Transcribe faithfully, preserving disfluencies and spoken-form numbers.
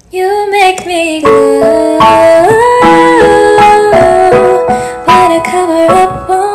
You make me glow, but I cover up.